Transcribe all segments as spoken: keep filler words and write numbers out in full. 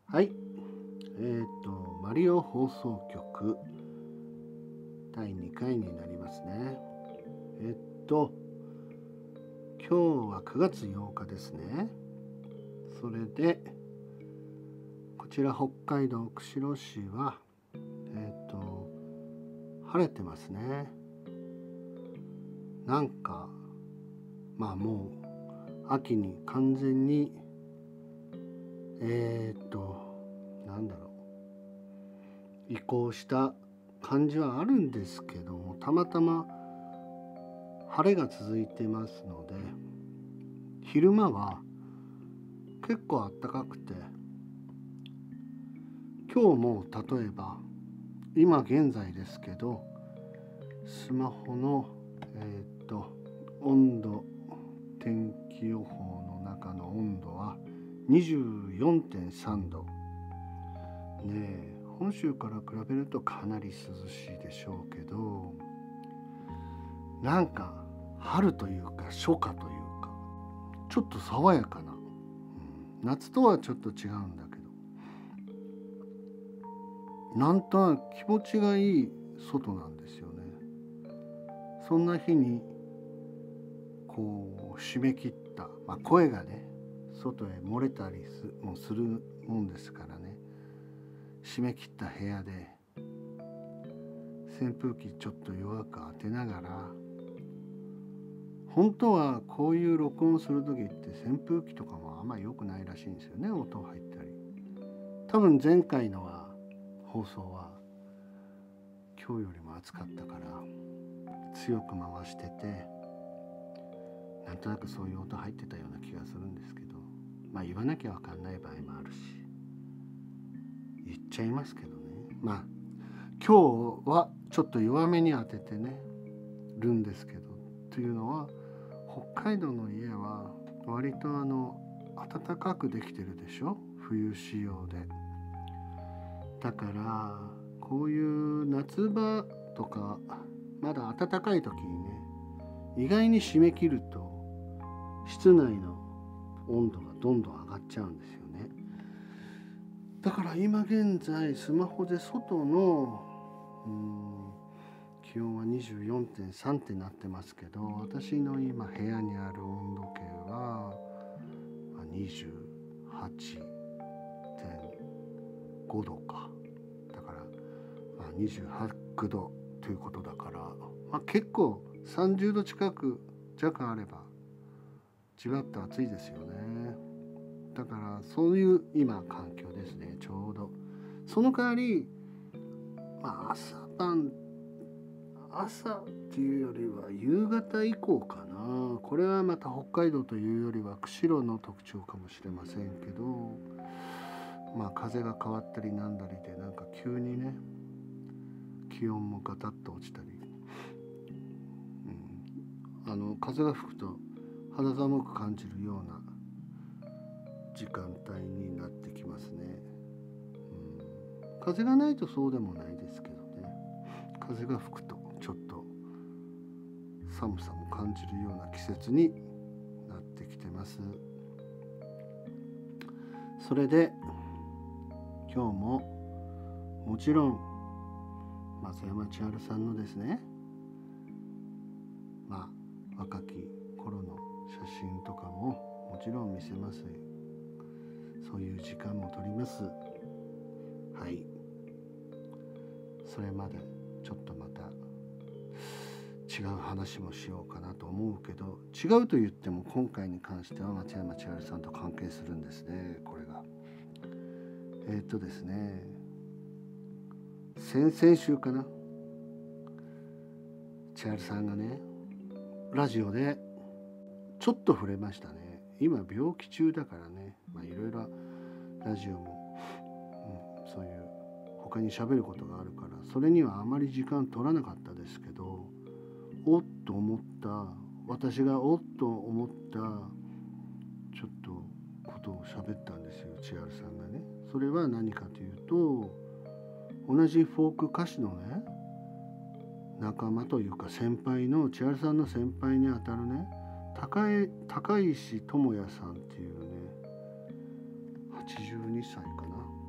はい、えっ、とマリオ放送局だいにかいになりますね。えっと今日はくがつようかですね。それでこちら北海道釧路市はえっ、と晴れてますね。なんかまあもう秋に完全にえっ、となんだろう移行した感じはあるんですけども、たまたま晴れが続いてますので、昼間は結構暖かくて、今日も例えば今現在ですけど、スマホのえっ、と温度天気予報の中の温度は にじゅうよんてんさんどねえ、本州から比べるとかなり涼しいでしょうけど、なんか春というか初夏というかちょっと爽やかな、うん、夏とはちょっと違うんだけど、なんとなく気持ちがいい外なんですよね。そんな日にこう締め切った、まあ、声がね外へ漏れたりもするもんですからね、締め切った部屋で扇風機ちょっと弱く当てながら、本当はこういう録音する時って扇風機とかもあんまり良くないらしいんですよね、音入ったり。多分前回のは放送は今日よりも暑かったから強く回してて、なんとなくそういう音入ってたような気がするんですけど、まあ言わなきゃ分かんない場合もあるし言っちゃいますけどね。まあ今日はちょっと弱めに当ててねるんですけど、というのは北海道の家は割とあの暖かくできてるでしょ、冬仕様で。だからこういう夏場とかまだ暖かい時にね、意外に締め切ると室内の温度がどんどん上がっちゃうんですよね。だから今現在スマホで外のうーん気温は にじゅうよんてんさん ってなってますけど、私の今部屋にある温度計は にじゅうはちてんご 度か。だから、まあ、にじゅうはちどということだから、まあ、結構さんじゅうど近く弱あればじわっと暑いですよね。だからそういう今環境ですね、ちょうど。その代わり、まあ、朝晩朝っていうよりは夕方以降かな。これはまた北海道というよりは釧路の特徴かもしれませんけど、まあ風が変わったりなんだりで、なんか急にね気温もガタッと落ちたり、うん、あの風が吹くと肌寒く感じるような時間帯になってきますね、うん、風がないとそうでもないですけどね、風が吹くとちょっと寒さも感じるような季節になってきてます。それで今日ももちろん松山千春さんのですね、まあ若き頃の写真とかももちろん見せます。そういう時間も取ります。はい、それまでちょっとまた違う話もしようかなと思うけど、違うと言っても今回に関しては松山千春さんと関係するんですね。これがえー、っとですね先々週かな、千春さんがねラジオでちょっと触れましたね。今病気中だからね、まあいろいろラジオも、うん、そういう他に喋ることがあるからそれにはあまり時間取らなかったですけど、おっと思った私がおっと思ったちょっとことを喋ったんですよ、千春さんがね。それは何かというと、同じフォーク歌手のね仲間というか先輩の、千春さんの先輩にあたるね高い高石智也さんっていうねはちじゅうにさいかな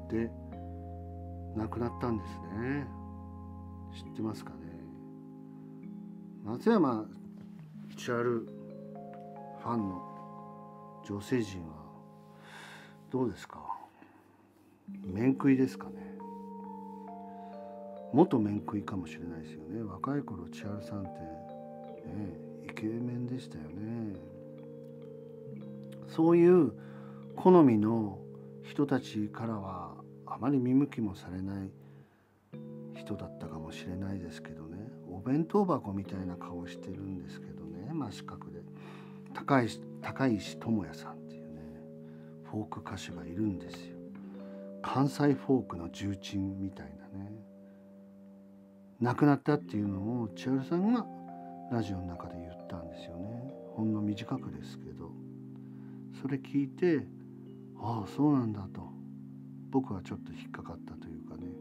で亡くなったんですね。知ってますかね。松山千春ファンの女性陣はどうですか。面食いですかね。元面食いかもしれないですよね。若い頃千春さんって、ね、イケメンでしたよね。そういう好みの人たちからはあまり見向きもされない人だったかもしれないですけどね。お弁当箱みたいな顔してるんですけどね、真四角で。高石高石智也さんっていうねフォーク歌手がいるんですよ。関西フォークの重鎮みたいなね。亡くなったっていうのを千春さんがラジオの中で言ったんですよね。ほんの短くですけど、それ聞いて、ああそうなんだと僕はちょっと引っかかったというかね、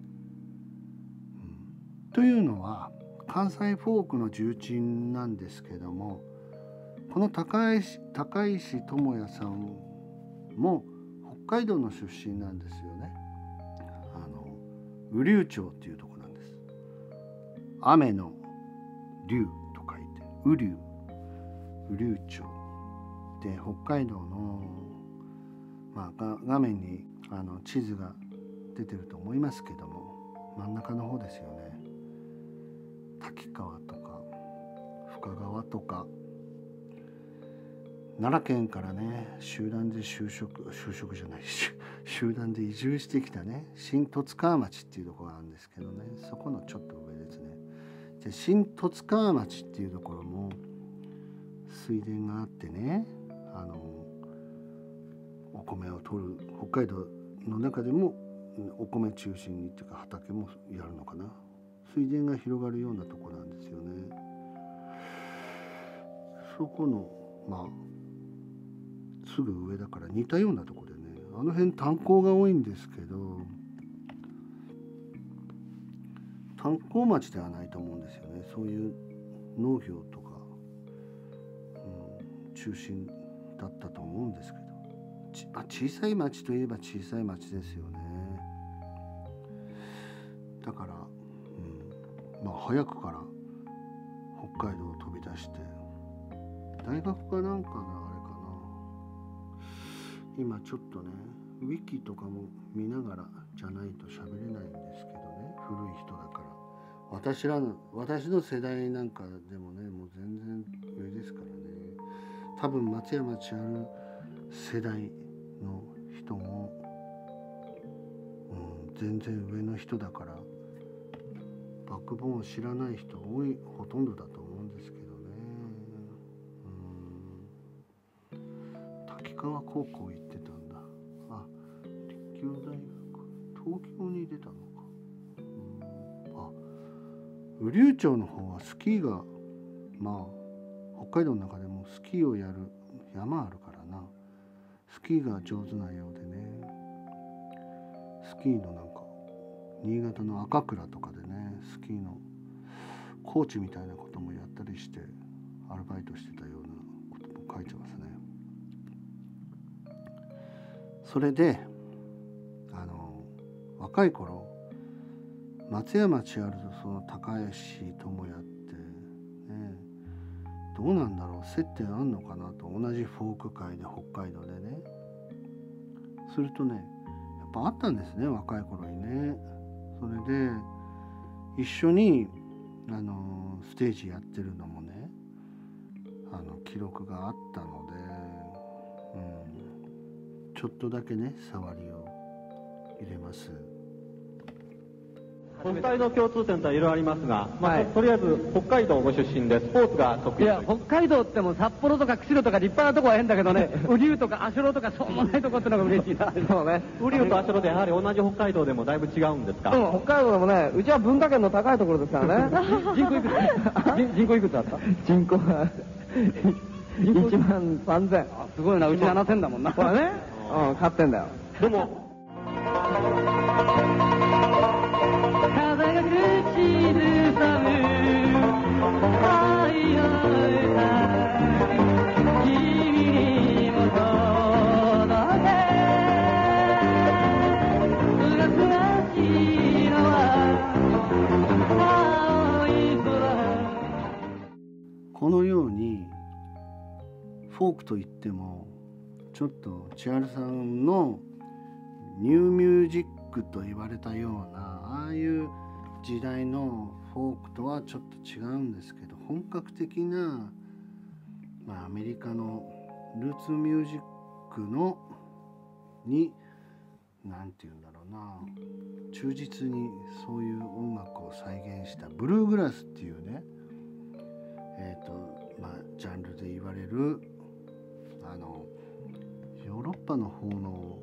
うん、というのは関西フォークの重鎮なんですけども、この高石高石智也さんも北海道の出身なんですよね。あの雨竜町っていうところなんです。雨の竜と書いて雨竜雨竜町で、北海道の、まあ、画面にあの地図が出てると思いますけども、真ん中の方ですよね。滝川とか深川とか奈良県からね集団で就職就職じゃない集団で移住してきたね新十津川町っていうところがあるんですけどね、そこのちょっと上ですね。で新十津川町っていうところも水田があってね、あのお米を取る、北海道の中でもお米中心にっていうか畑もやるのかな、水田が広がるようなところなんですよね。そこのまあすぐ上だから似たようなところでね、あの辺炭鉱が多いんですけど、炭鉱町ではないと思うんですよね。そういう農業とか、うん、中心だったと思うんですけど、ち、まあ、小さい町といえば小さい町ですよね。だから、うん、まあ早くから北海道を飛び出して大学かなんかのあれかな、今ちょっとねウィキとかも見ながらじゃないと喋れないんですけどね、古い人だから。私らの私の世代なんかでもねもう全然上ですからね。多分松山千春世代の人も、うん、全然上の人だからバックボーンを知らない人多い、ほとんどだと思うんですけどね。うん、滝川高校行ってたんだ。あ、立教大学、東京に出たのか。うん、あ、雨竜町の方はスキーがまあ北海道の中でもスキーをやる山あるからな、スキーが上手なようでね、スキーのなんか新潟の赤倉とかでねスキーのコーチみたいなこともやったりしてアルバイトしてたようなことも書いてますね。それであの若い頃松山千春とその高石智也ってね、どうなんだろう、接点あんのかなと。同じフォーク界で北海道でね、するとねやっぱあったんですね、若い頃にね。それで一緒にあのステージやってるのもねあの記録があったので、うん、ちょっとだけね触りを入れます。 お二人の共通点とはいろいろありますが、まあはい、とりあえず北海道ご出身でスポーツが得意。いや北海道っても札幌とか釧路とか立派なとこは変だけどね雨竜とか足寄とかそうもないとこってのが嬉しいな。そうね、雨竜と足寄でやはり同じ北海道でもだいぶ違うんですか。うん、北海道でもね、うちは文化圏の高いところですからね人口いくつ人口いくつあった人口はいちまんさんぜん。すごいな、うちななせんだもんなこれね、うん、買ってんだよ。どうも風が口ずさむ愛の歌君にも届けフォークといってもちょっと千春さんのニューミュージックと言われたようなああいう時代のフォークとはちょっと違うんですけど、本格的な、まあ、アメリカのルーツミュージックのに何て言うんだろうな、忠実にそういう音楽を再現したブルーグラスっていうね、えーとまあ、ジャンルで言われるあのヨーロッパの方の、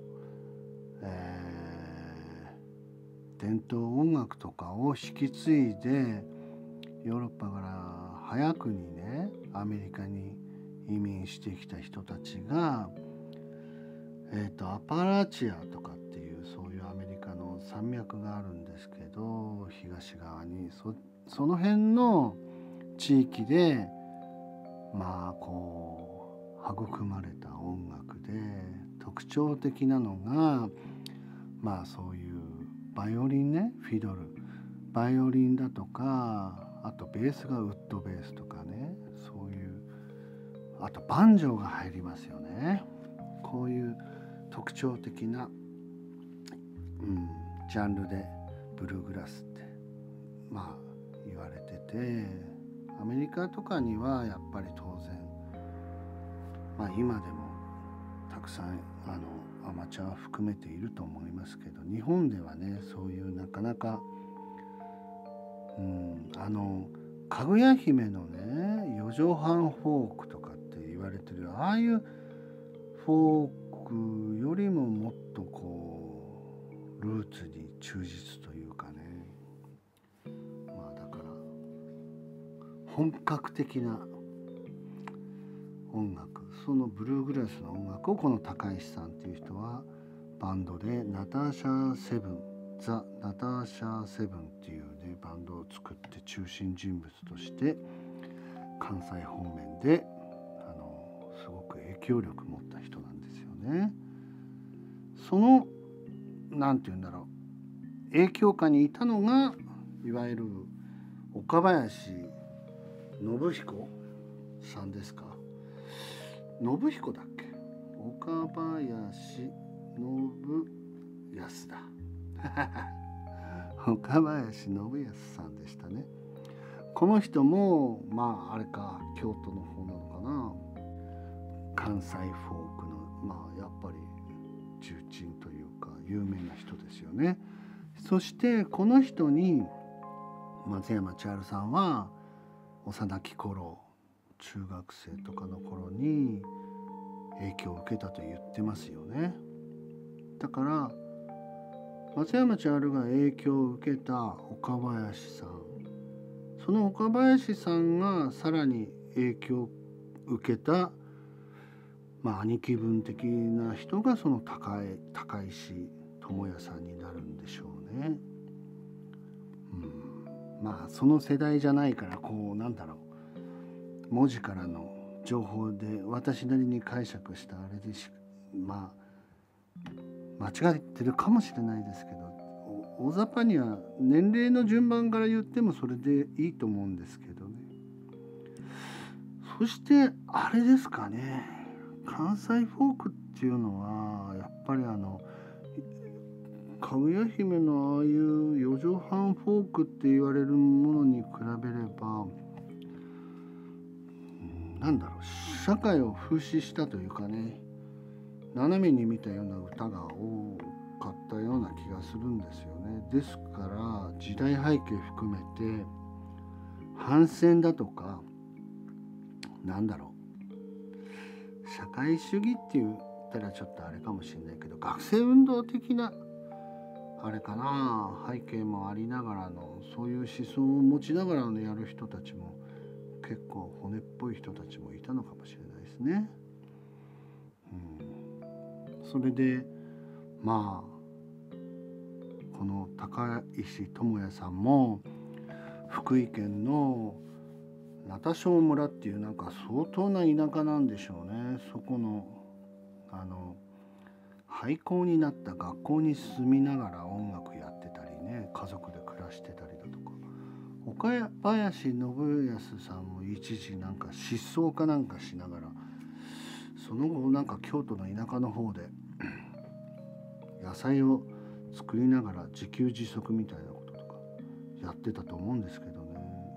えー、伝統音楽とかを引き継いでヨーロッパから早くにねアメリカに移民してきた人たちが、えーと、アパラチアとかっていうそういうアメリカの山脈があるんですけど、東側に そ, その辺の地域でまあこう育まれた音楽で特徴的なのが、まあそういうバイオリンね、フィドルバイオリンだとか、あとベースがウッドベースとかね、そういうあとバンジョーが入りますよね。こういう特徴的な、うん、ジャンルでブルーグラスってまあ言われてて、アメリカとかにはやっぱり当然、まあ今でもたくさんあのアマチュア含めていると思いますけど、日本ではねそういうなかなか、うん、あのかぐや姫のね四畳半フォークとかって言われてるああいうフォークよりももっとこうルーツに忠実というかね、まあだから本格的な音楽、そのブルーグラスの音楽をこの高石さんっていう人はバンドでナターシャセブンザ・ナターシャセブンっていうねバンドを作って中心人物として関西方面であのすごく影響力を持った人なんですよね。そのなんていうんだろう、影響下にいたのがいわゆる岡林信彦さんですか、信彦だっけ、岡林信康だ岡林信康さんでしたね。この人もまああれか京都の方なのかな、関西フォークのまあやっぱり重鎮というか有名な人ですよね。そしてこの人に松山千春さんは幼き頃中学生とかの頃に影響を受けたと言ってますよね。だから松山千春が影響を受けた岡林さん、その岡林さんがさらに影響を受けた、まあ、兄貴分的な人がその高い高石智也さんになるんでしょうね。うん、まあその世代じゃないからこうなんだろう、文字からの情報で私なりに解釈したあれでしまあ間違ってるかもしれないですけど、大雑把には年齢の順番から言ってもそれでいいと思うんですけどね。そしてあれですかね、関西フォークっていうのはやっぱりあのかぐや姫のああいう四畳半フォークって言われるものに比べれば、なんだろう、社会を風刺したというかね、斜めに見たような歌が多かったような気がするんですよね。ですから時代背景含めて反戦だとか、なんだろう、社会主義って言ったらちょっとあれかもしれないけど、学生運動的なあれかな、背景もありながらのそういう思想を持ちながらのやる人たちも結構骨っぽい人たちもいたのかもしれないですね。うん、それでまあこの高石智也さんも福井県の中庄村っていうなんか相当な田舎なんでしょうね。そこのあの廃校になった学校に住みながら音楽やってたりね、家族で暮らしてたりだとか、岡林信康さんも一時なんか失踪かなんかしながらその後なんか京都の田舎の方で野菜を作りながら自給自足みたいなこととかやってたと思うんですけどね、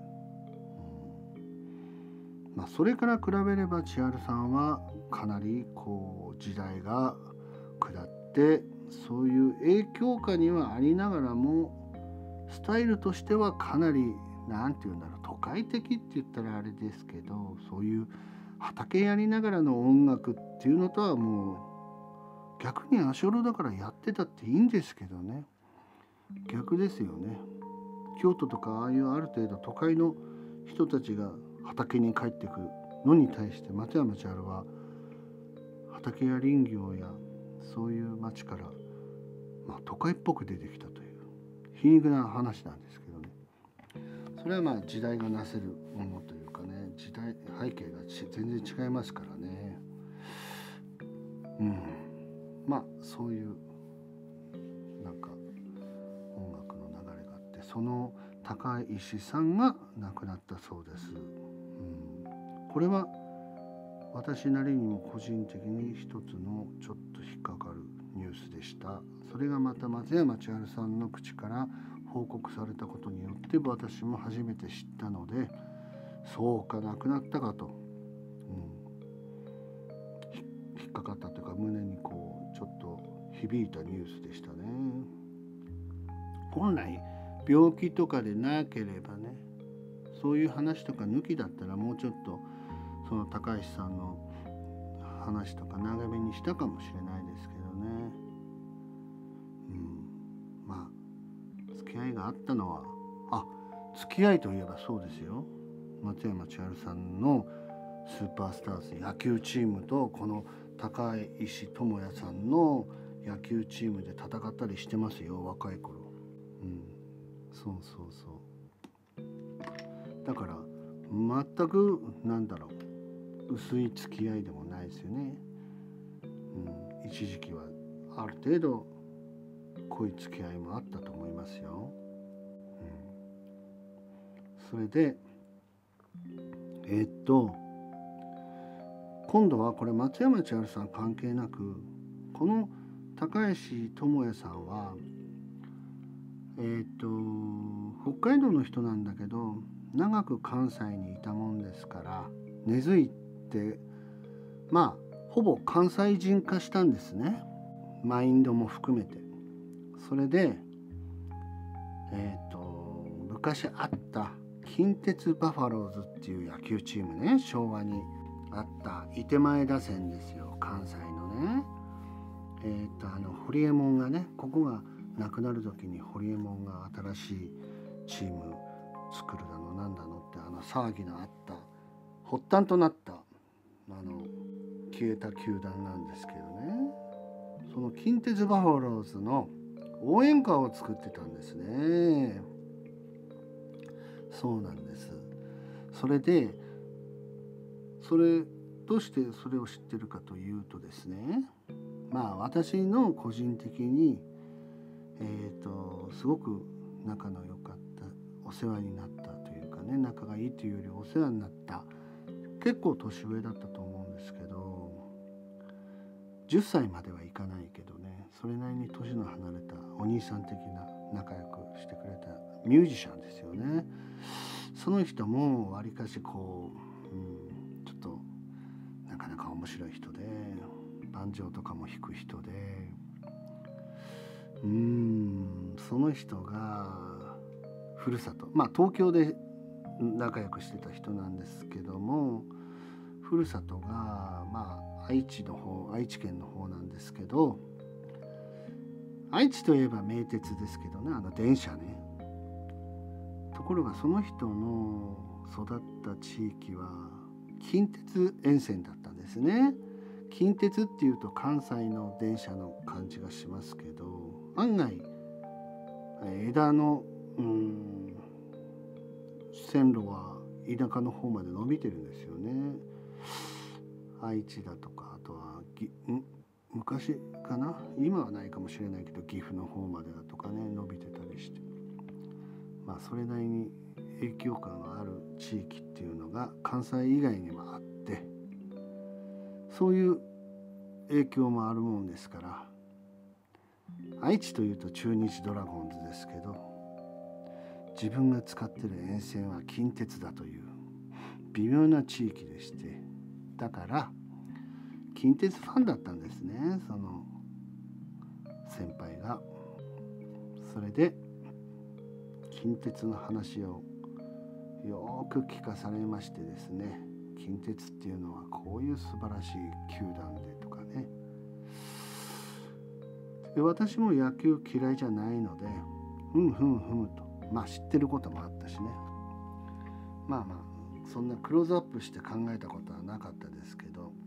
うん、まあそれから比べれば千春さんはかなりこう時代が下ってそういう影響下にはありながらもスタイルとしてはかなりなんていうんだろう都会的って言ったらあれですけど、そういう畑やりながらの音楽っていうのとはもう逆にアショロだからやってたっていいんですけどね、逆ですよね。京都とかああいうある程度都会の人たちが畑に帰ってくるのに対して松山千春は畑や林業やそういう町から、まあ、都会っぽく出てきたという皮肉な話なんですけどね。それはまあ時代がなせるものというかね、時代背景が全然違いますからね。うん、まあそういうなんか音楽の流れがあって、その高石さんが亡くなったそうです。うん、これは私なりにも個人的に一つのちょっと引っかかるニュースでした。それがまた松山千春さんの口から報告されたことによって私も初めて知ったので、そうか亡くなったかと、うん、引っかかったというか胸にこうちょっと響いたニュースでしたね。本来病気とかでなければね、そういう話とか抜きだったらもうちょっとその高橋さんの話とか長めにしたかもしれないですけどね。うん、まあ付き合いがあったのは、あ、付き合いといえばそうですよ。松山千春さんのスーパースターズ野球チームとこの高石智也さんの野球チームで戦ったりしてますよ、若い頃。うん、そうそうそう。だから全くなんだろう、薄い付き合いでもないですよね。うん、一時期はある程度濃い付き合いもあったと思いますよ。うん、それでえー、っと今度はこれ松山千春さん関係なく、この高石智也さんはえー、っと北海道の人なんだけど長く関西にいたもんですから根付いて、まあほぼ関西人化したんですね、マインドも含めて。それでえー、と昔あった近鉄バファローズっていう野球チームね、昭和にあった伊手前打線ですよ、関西のね。えー、とあの堀江門がね、ここがなくなる時に堀江門が新しいチーム作るだのなんだのってあの騒ぎのあった発端となったあの消えた球団なんですけどね、その近鉄バファローズの応援歌を作ってたんですね。そうなんです。それでそれどうしてそれを知ってるかというとですね、まあ私の個人的にえっとすごく仲の良かった、お世話になったというかね、仲がいいというよりお世話になった、結構年上だったと思うんですけど、じゅっさいまではいかないけどね、それなりに年の離れたお兄さん的な仲良くしてくれたミュージシャンですよね。その人もわりかしこう、うん、ちょっとなかなか面白い人で、バンジョーとかも弾く人で、うーんその人がふるさと、まあ東京で仲良くしてた人なんですけども、ふるさとがまあ愛知の方、愛知県の方なんですけど、愛知といえば名鉄ですけどね、あの電車ね。ところがその人の育った地域は近鉄沿線だったんですね。近鉄っていうと関西の電車の感じがしますけど、案外枝のうん線路は田舎の方まで伸びてるんですよね。愛知だとか、あとはぎん昔かな、今はないかもしれないけど岐阜の方までだとかね、伸びてたりして、まあそれなりに影響感がある地域っていうのが関西以外にもあって、 そういう影響もあるもんですから、愛知というと中日ドラゴンズですけど、自分が使ってる沿線は近鉄だという微妙な地域でして、だから近鉄ファンだったんですね、その先輩が。それで近鉄の話をよく聞かされましてですね、近鉄っていうのはこういう素晴らしい球団でとかね。で、私も野球嫌いじゃないので、ふんふんふむと、まあ知ってることもあったしね、まあまあそんなクローズアップして考えたことはなかったですけど、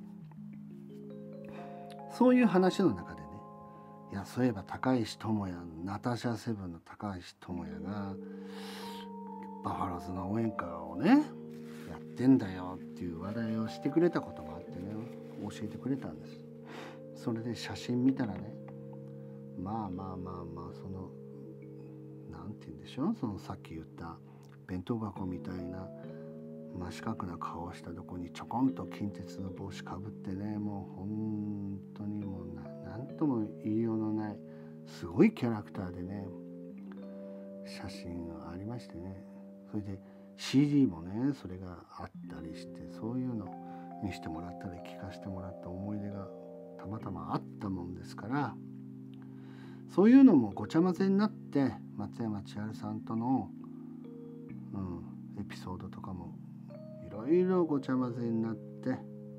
そういう話の中でね、いやそういえば高石智也、ナターシャセブンの高石智也がバファローズの応援歌をねやってんだよっていう話題をしてくれたことがあってね、教えてくれたんです。それで写真見たらね、まあまあまあまあ、そのなんて言うんでしょう、そのさっき言った弁当箱みたいな真四角な顔をしたとこにちょこんと近鉄の帽子かぶってね、もう本当にもう な, なんとも言いようのないすごいキャラクターでね、写真がありましてね、それで シーディー もねそれがあったりして、そういうの見せてもらったり聞かせてもらった思い出がたまたまあったもんですから、そういうのもごちゃ混ぜになって松山千春さんとの、うん、エピソードとかもいろいろごちゃ混ぜになって、うん、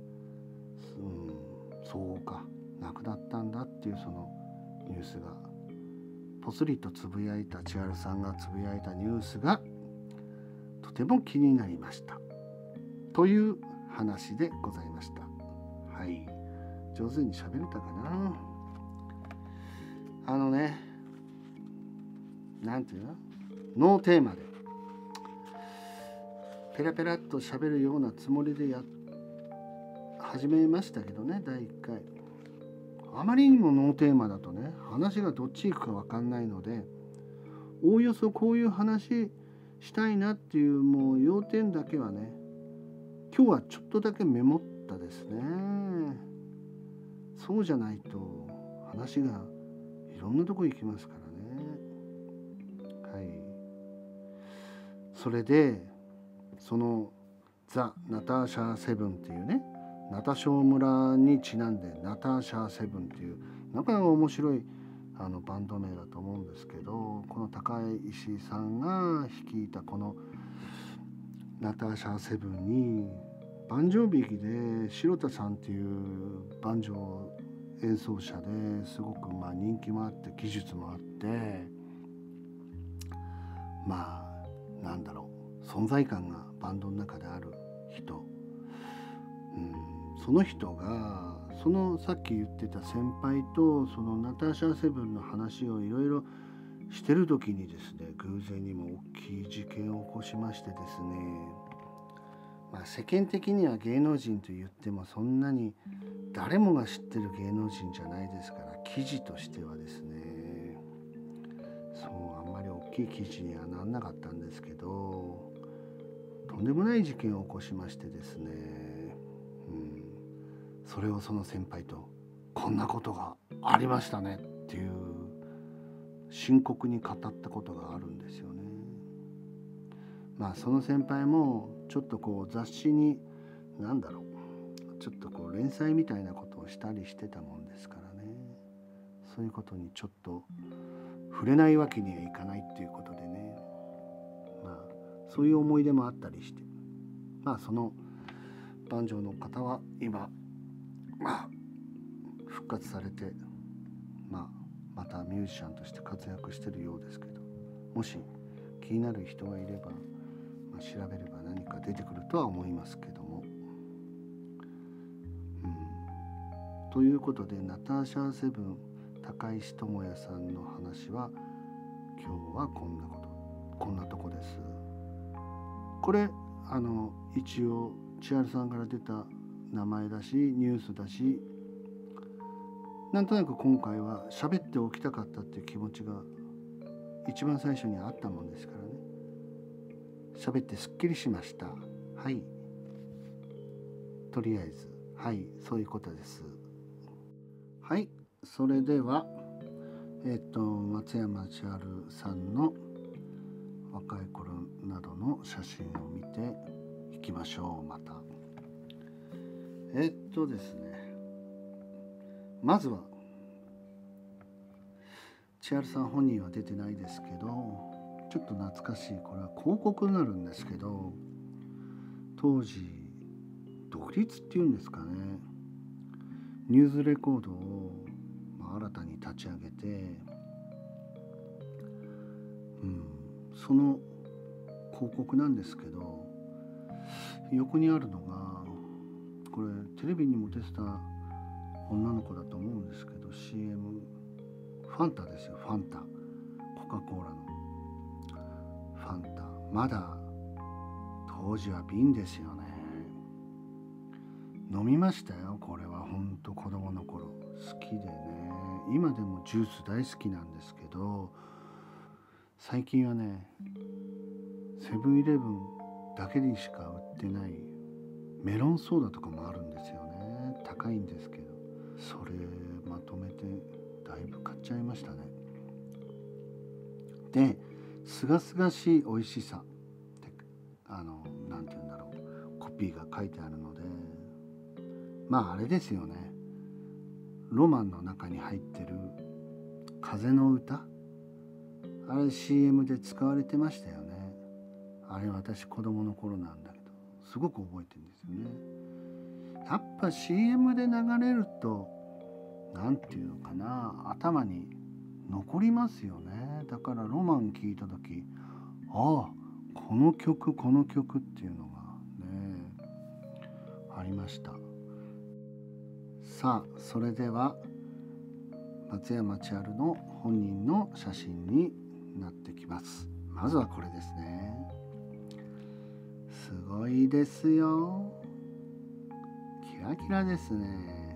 そうか亡くなったんだっていうそのニュースがぽつりとつぶやいた千春さんがつぶやいたニュースがとても気になりましたという話でございました。はい、上手に喋れたかな。あのね、なんていうの、ノーテーマでペラペラっと喋るようなつもりでや始めましたけどね、だいいっかい。あまりにもノーテーマだとね、話がどっち行くか分かんないので、おおよそこういう話したいなっていうもう要点だけはね、今日はちょっとだけメモったですね。そうじゃないと話がいろんなとこ行きますからね。はい。それでそのザ・ナターシャセブンっていうね、ナタショー村にちなんでナターシャセブンっていうなかなか面白いあのバンド名だと思うんですけど、この高石さんが率いたこのナターシャセブンにバンジョー弾きで白田さんっていうバンジョー演奏者ですごくまあ人気もあって技術もあって、まあなんだろう、存在感がバンドの中である人、うん、その人がそのさっき言ってた先輩とそのナターシャセブンの話をいろいろしてる時にですね、偶然にも大きい事件を起こしましてですね、まあ、世間的には芸能人と言ってもそんなに誰もが知ってる芸能人じゃないですから、記事としてはですね、そうあんまり大きい記事にはなんなかったんですけど、とんでもない事件を起こしましてですね、うん、それをその先輩とこんなことがありましたねっていう深刻に語ったことがあるんですよね。まあその先輩もちょっとこう雑誌に何だろう、ちょっとこう連載みたいなことをしたりしてたもんですからね、そういうことにちょっと触れないわけにはいかないっていうことでね、まあそういう思い出もあったりして、まあそのバンジョーの方は今まあ復活されて、まあまたミュージシャンとして活躍してるようですけど、もし気になる人がいれば、まあ、調べれば何か出てくるとは思いますけども、うん、ということでナターシャセブン高石智也さんの話は今日はこんなことこんなとこです。これあの一応千春さんから出た名前だしニュースだし、なんとなく今回は喋っておきたかったっていう気持ちが一番最初にあったもんですからね、喋ってすっきりしました。はい、とりあえずはい、そういうことです。はい、それではえっと松山千春さんの若い頃などの写真を見ていきましょう。またえっとですねまずは千春さん本人は出てないですけど、ちょっと懐かしい、これは広告になるんですけど、当時独立っていうんですかね、ニューズレコードを新たに立ち上げて、うん、その広告なんですけど、横にあるのがこれテレビにも出てた女の子だと思うんですけど、 シーエム ファンタですよ。ファンタ、コカ・コーラのファンタ、まだ当時は瓶ですよね。飲みましたよ、これは。ほんと子供の頃好きでね、今でもジュース大好きなんですけど、最近はねセブンイレブンだけにしか売ってないメロンソーダとかもあるんですよね。高いんですけど、それまとめてだいぶ買っちゃいましたね。で、すがすがしい美味しさってあのなんて言うんだろう、コピーが書いてあるので、まああれですよね、ロマンの中に入ってる風の歌、あれ シーエム で使われてましたよね。あれ私子供の頃なんだけどすごく覚えてるんですよね。やっぱ シーエム で流れるとなんていうのかな、頭に残りますよね。だからロマン聞いた時、ああこの曲この曲っていうのがねありました。さあそれでは松山千春の本人の写真になってきます。まずはこれですね。すごいですよ、キラキラですね。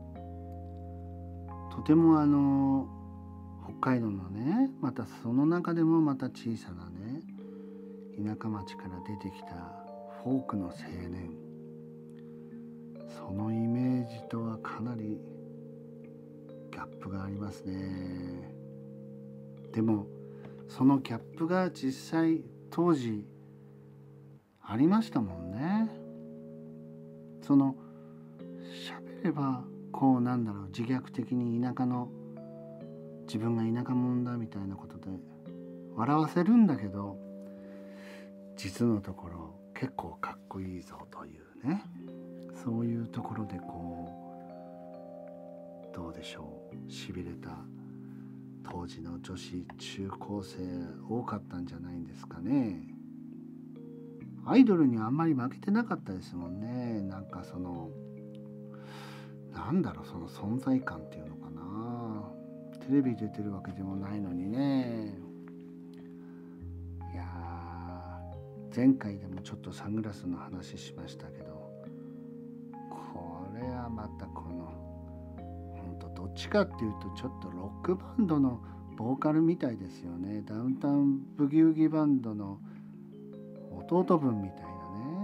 とてもあの北海道のね、またその中でもまた小さなね田舎町から出てきたフォークの青年、そのイメージとはかなりギャップがありますね。でもそのギャップが実際当時ありましたもんね。その喋ればこうなんだろう、自虐的に田舎の自分が田舎者だみたいなことで笑わせるんだけど、実のところ結構かっこいいぞというね、そういうところでこうどうでしょう、しびれた当時の女子中高生多かったんじゃないんですかね。アイドルにあんまり負けてなかったですもんね。なんかそのなんだろう、その存在感っていうのかな。テレビ出てるわけでもないのにね。いやー、前回でもちょっとサングラスの話しましたけど、これはまたこのほんとどっちかっていうとちょっとロックバンドのボーカルみたいですよね。ダウンタウンブギウギバンドの弟分みたいなね。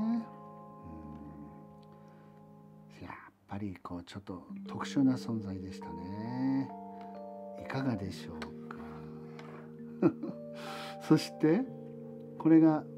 うん、やっぱりこうちょっと特殊な存在でしたね。いかがでしょうかそしてこれが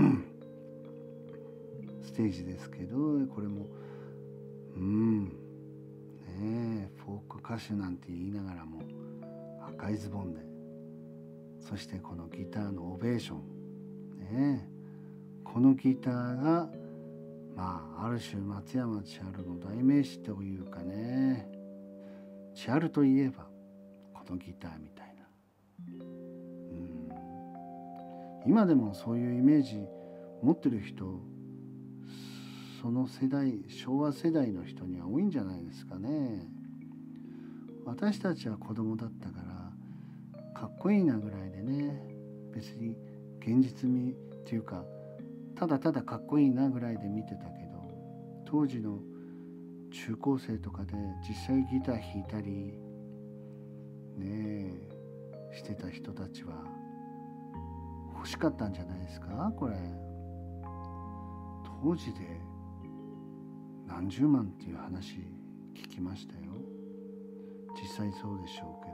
ステージですけど、これもうんねえ、フォーク歌手なんて言いながらも赤いズボンで、そしてこのギターのオベーションねえ、このギターがまあある種松山千春の代名詞というかね、千春といえばこのギターみたいな、うん、今でもそういうイメージ持ってる人、その世代、昭和世代の人には多いんじゃないですかね。私たちは子供だったからかっこいいなぐらいでね、別に現実味っていうかただただかっこいいなぐらいで見てたけど、当時の中高生とかで実際ギター弾いたりねえしてた人たちは欲しかったんじゃないですか。これ当時で何十万っていう話聞きましたよ。実際そうでしょうけ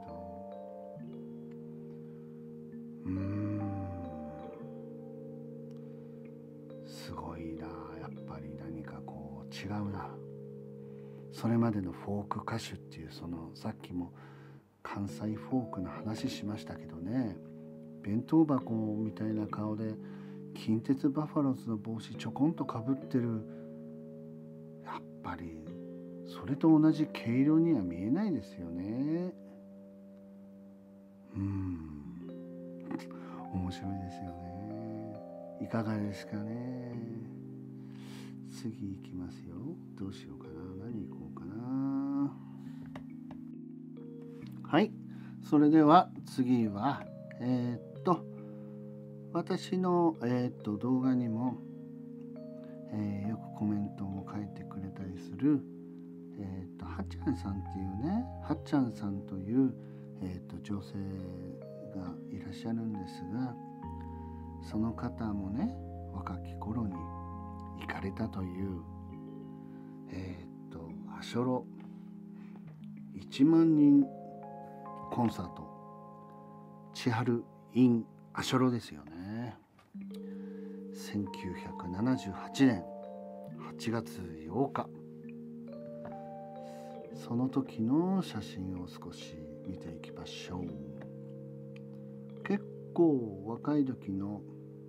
ど、うーんすごいな。やっぱり何かこう違うな。それまでのフォーク歌手っていう、そのさっきも関西フォークの話しましたけどね、弁当箱みたいな顔で近鉄バファローズの帽子ちょこんとかぶってる、やっぱりそれと同じ毛色には見えないですよね。うーん面白いですよね。いかがですかね。次いきますよ。どうしようかな。何いこうかな。はい、それでは次はえー、っと私の、えー、っと動画にも、えー、よくコメントを書いてくれたりする、えー、っとはっちゃんさんっていうね、はっちゃんさんという、えー、っと女性がいらっしゃるんですが、その方もね、若き頃に行かれたというえー、っとアショロいちまんにんコンサート、千春 in アショロですよね。せんきゅうひゃくななじゅうはちねんはちがつようか、その時の写真を少し見ていきましょう。結構若い時の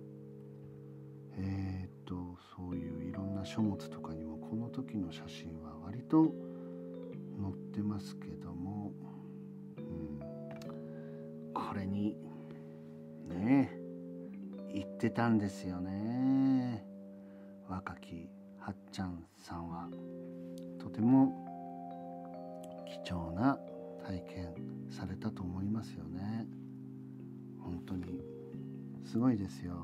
えー、っとそういういろんな書物とかにもこの時の写真は割と載ってますけども、うん、これにね言ってたんですよね。若きはっちゃんさんはとても貴重な体験されたと思いますよね。本当にすごいですよ。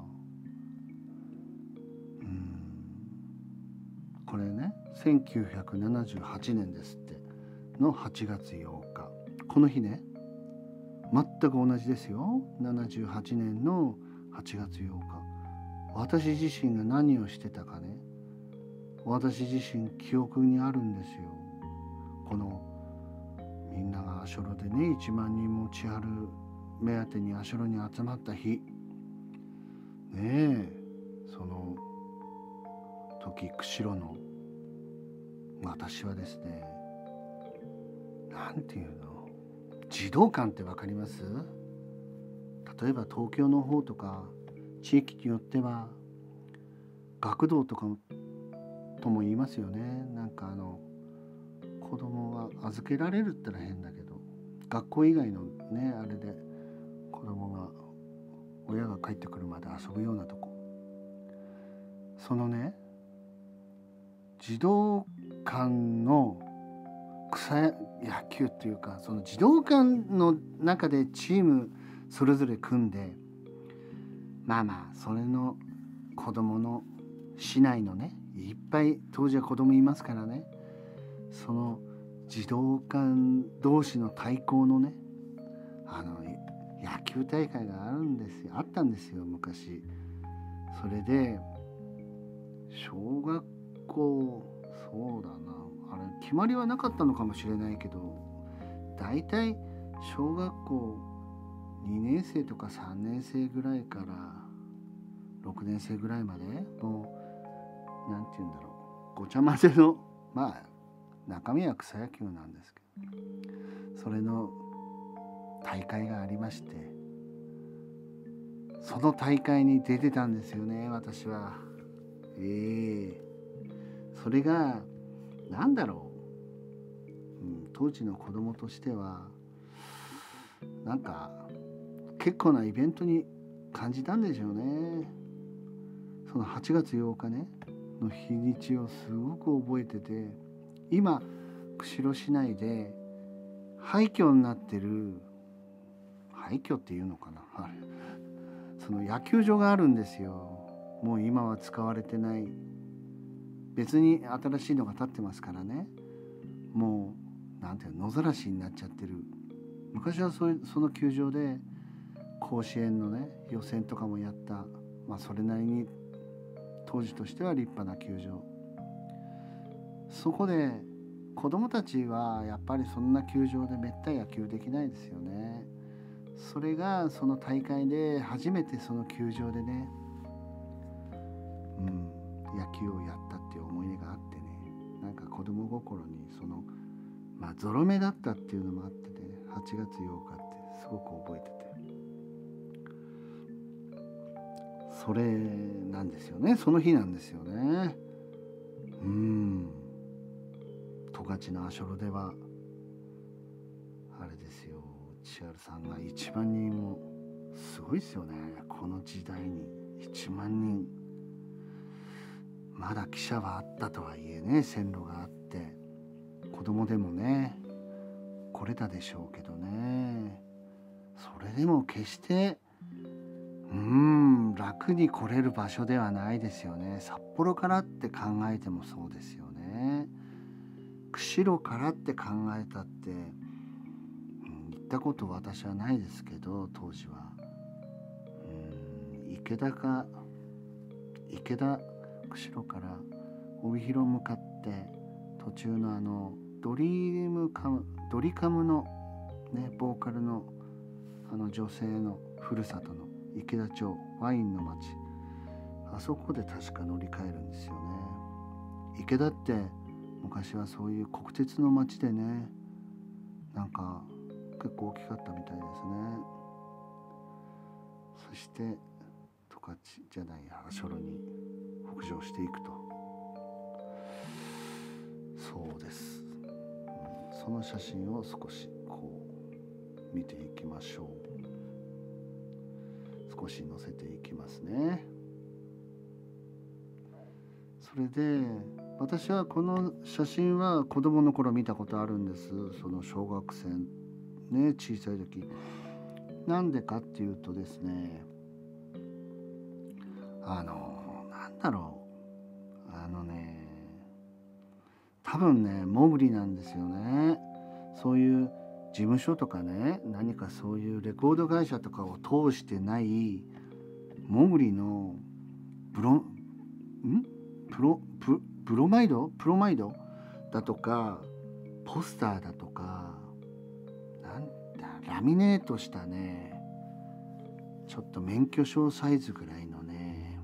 これね、せんきゅうひゃくななじゅうはちねんですってのはちがつようか、この日ね、全く同じですよ。ななじゅうはちねんのはちがつようか、私自身が何をしてたかね、私自身記憶にあるんですよ。このみんながアショロでね、いちまんにんも千春目当てにアショロに集まった日ねえ、その時釧路の私はですね、なんていうの、児童館ってわかります？例えば東京の方とか地域によっては学童とかとも言いますよね。なんかあの子供は預けられるってのは変だけど、学校以外のねあれで子供が親が帰ってくるまで遊ぶようなとこ、そのね児童館の草野球っていうか、その児童館の中でチームそれぞれ組んで、まあまあそれの子供の市内のね、いっぱい当時は子供いますからね、その児童館同士の対抗のね、あの野球大会があるんですよ、あったんですよ昔。それで小学校、そうだな、あれ決まりはなかったのかもしれないけど、だいたい小学校にねんせいとかさんねんせいぐらいからろくねんせいぐらいまで、もうなんて言うんだろう、ごちゃ混ぜの、まあ中身は草野球なんですけど、それの大会がありまして、その大会に出てたんですよね、私は。ええー、それがなんだろう、うん、当時の子供としてはなんか結構なイベントに感じたんでしょうね。そのはちがつようかねの日にちをすごく覚えてて、今釧路市内で廃墟になってる、廃墟っていうのかな、あれその野球場があるんですよ。もう今は使われてない、別に新しいのが建ってますからね、もうなんていうの、野ざらしになっちゃってる。昔はそういうその球場で甲子園のね予選とかもやった、まあそれなりに当時としては立派な球場、 そこで子供たちはやっぱりそんな球場でめったい野球できないですよね。それがその大会で初めてその球場でね、うん、野球をやったっていう思い出があってね、なんか子供心にそのまあゾロ目だったっていうのもあってね、はちがつようかってすごく覚えてて、それなんですよね。その日なんですよね。うーん十勝の足寄ではあれですよ、千春さんがいちまんにんもすごいですよね。この時代にいちまんにん、まだ汽車はあったとはいえね、線路があって子供でもね来れたでしょうけどね、それでも決してうーん楽に来れる場所ではないですよね。札幌からって考えてもそうですよね。釧路からって考えたって、うん、行ったこと私はないですけど、当時はうん池田か池田釧路から帯広向かって途中のあのドリームカムドリカムのねボーカルのあの女性のふるさとの池田町ワインの町、あそこで確か乗り換えるんですよね。池田って昔はそういう国鉄の町でね、なんか結構大きかったみたいですね。そして十勝じゃない足寄に北上していくと、そうです、うん、その写真を少しこう見ていきましょう。少し載せていきますね。それで私はこの写真は子供の頃見たことあるんです。その小学生ね、小さい時。なんでかっていうとですね、あのなんだろうあのね多分ねモグリなんですよね。そういう事務所とかね、何かそういうレコード会社とかを通してないモグリのブロんプロプブロマイドプロマイドだとかポスターだとかなんだラミネートしたね、ちょっと免許証サイズぐらいのね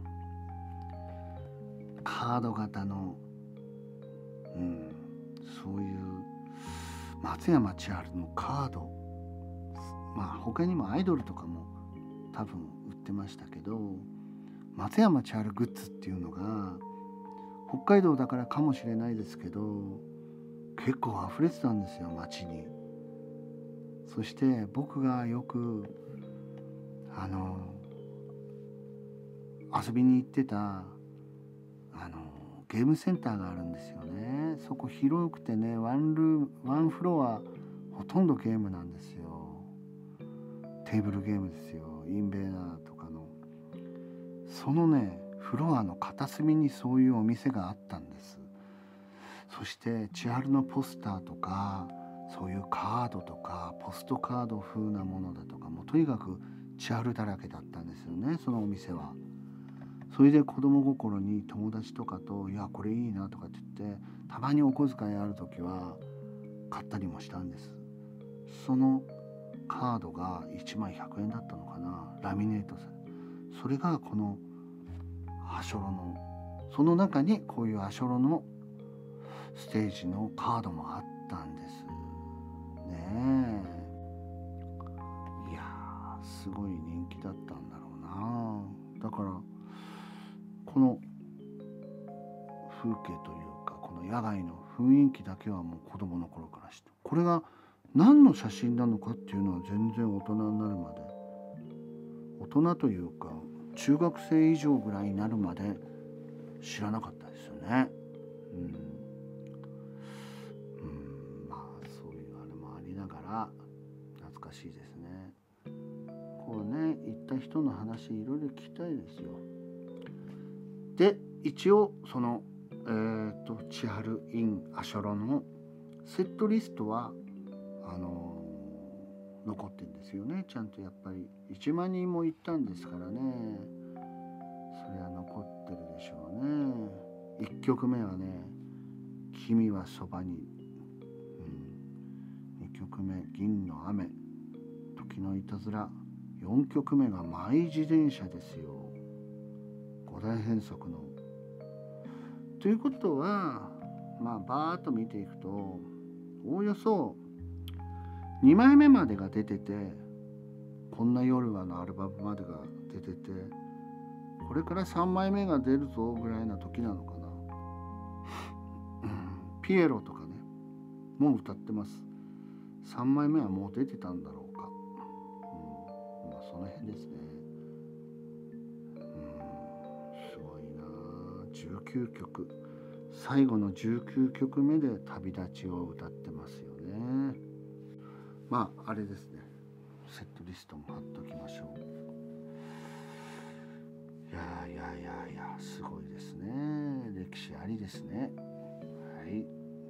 カード型の、うん、そういう松山千春のカード、まあ他にもアイドルとかも多分売ってましたけど、松山千春グッズっていうのが北海道だからかもしれないですけど結構溢れてたんですよ、街に。そして僕がよくあの遊びに行ってたあのゲームセンターがあるんですよね。そこ広くてね、ワンルームワンフロアほとんどゲームなんですよ。テーブルゲームですよ。インベーダーとかのそのねフロアの片隅にそういうお店があったんです。そして千春のポスターとかそういうカードとかポストカード風なものだとか、もうとにかく千春だらけだったんですよね、そのお店は。それで子供心に友達とかといやこれいいなとかって言ってたまにお小遣いある時は買ったりもしたんです。そのカードがいちまいひゃくえんだったのかな、ラミネートされ、それがこのアショロのその中にこういうアショロのステージのカードもあったんですね。えいやーすごい人気だったんだろうな。だからこの風景というかこの野外の雰囲気だけはもう子供の頃から知って、これが何の写真なのかっていうのは全然大人になるまで、大人というか中学生以上ぐらいになるまで知らなかったですよね。うん、うん、まあそういうあれもありながら懐かしいですね。こうね行った人の話いろいろ聞きたいですよ。で一応そのえー、と千春 in アショロのセットリストはあのー、残ってるんですよね。ちゃんとやっぱりいちまんにんも行ったんですからね、それは残ってるでしょうね。いっきょくめはね君はそばに、うん、にきょくめ銀の雨、時のいたずら、よんきょくめがマイ自転車ですよ。五大変則の。ということはまあバーッと見ていくとおおよそにまいめまでが出てて、こんな夜はのアルバムまでが出てて、これからさんまいめが出るぞぐらいな時なのかな、うん、ピエロとかねもう歌ってます。さんまいめはもう出てたんだろうか、うん、まあその辺ですね。うんすごいな。じゅうきゅうきょく、最後のじゅうきゅうきょくめで旅立ちを歌ってますよね。まああれですね、セットリストも貼っときましょう。いやいやいやいやすごいですね。歴史ありですね。はい。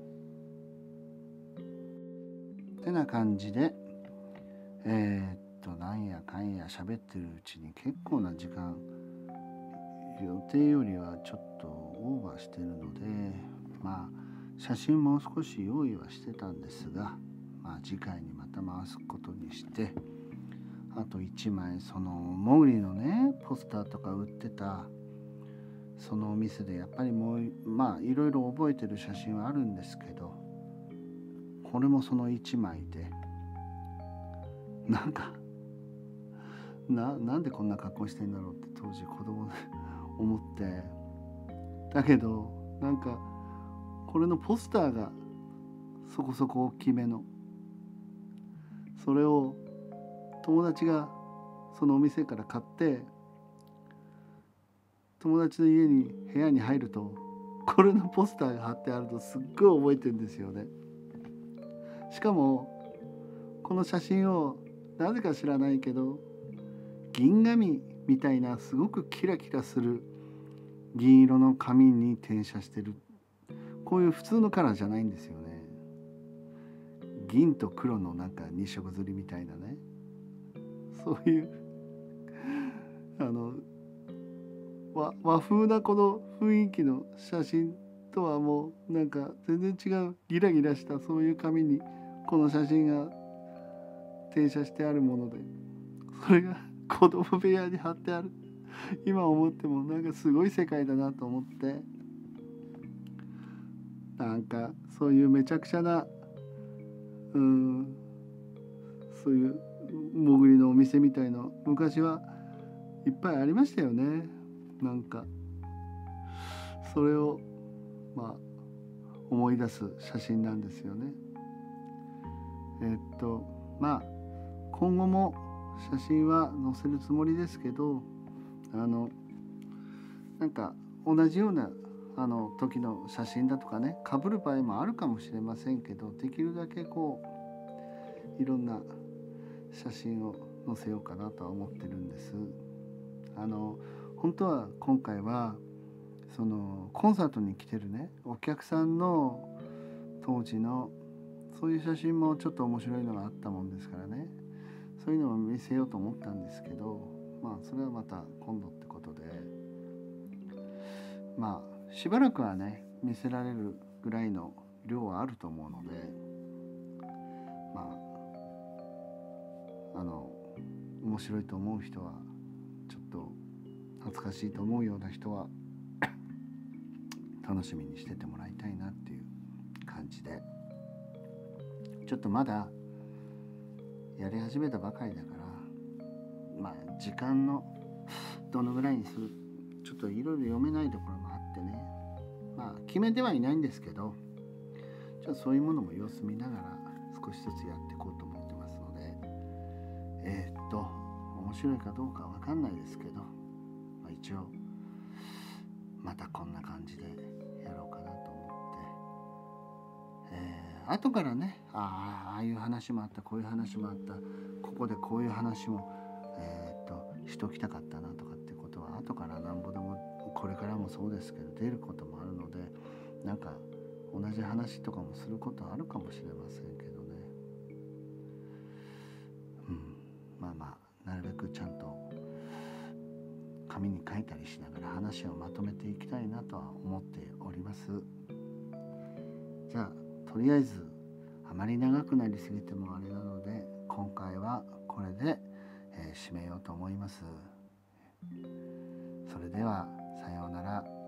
ってな感じでえー、っとなんやかんや喋ってるうちに結構な時間、予定よりはちょっとオーバーしてるので、まあ写真もう少し用意はしてたんですが、まあ次回にまた回すことにして、あといちまいそのモグリのねポスターとか売ってたそのお店でやっぱりもうまあいろいろ覚えてる写真はあるんですけど、これもそのいちまいでなんかななんでこんな格好してんだろうって当時子供で思って、だけどなんかこれのポスターがそこそこ大きめの、それを友達がそのお店から買って、友達の家に部屋に入るとこれのポスターが貼ってあるとすっごい覚えてるんですよね。しかもこの写真をなぜか知らないけど銀紙みたいなすごくキラキラする銀色の紙に転写してる、こういう普通のカラーじゃないんですよね。銀と黒のなんか二色刷りみたいなね、そういうあの 和, 和風なこの雰囲気の写真とはもうなんか全然違うギラギラしたそういう紙にこの写真が転写してあるもので、それが子供部屋に貼ってある。今思ってもなんかすごい世界だなと思って、なんかそういうめちゃくちゃなうーんそういうもぐりのお店みたいの昔はいっぱいありましたよね。なんかそれをまあ思い出す写真なんですよね。えー、っとまあ今後も写真は載せるつもりですけど、あのなんか同じようなあの時の写真だとかね被る場合もあるかもしれませんけど、できるだけこういろんな写真を載せようかなとは思ってるんです。あの本当は今回はそのコンサートに来てるねお客さんの当時のそういう写真もちょっと面白いのがあったもんですからね、そういうのを見せようと思ったんですけど、まあそれはまた今度ってことで、まあしばらくはね見せられるぐらいの量はあると思うので、まああの面白いと思う人はちょっと恥ずかしいと思うような人は楽しみにしててもらいたいなっていう感じで、ちょっとまだやり始めたばかりだから、まあ時間のどのぐらいにするちょっといろいろ読めないところもあってね、まあ決めてはいないんですけど、ちょっとそういうものも様子見ながら少しずつやっていこうと思ってますので、えー、っと面白いかどうかわかんないですけど、まあ、一応またこんな感じでやろうかなと思って、えー、後からね あ, ああいう話もあった、こういう話もあった、ここでこういう話も、えー、っとしときたかったなとかってことは後からなんぼでもこれからもそうですけど出ることもあるので、なんか同じ話とかもすることあるかもしれませんけどね、うん、まあまあなるべくちゃんと紙に書いたりしながら話をまとめていきたいなとは思っております。 じゃあとりあえずあまり長くなりすぎてもあれなので、今回はこれで、えー、締めようと思います。それではさようなら。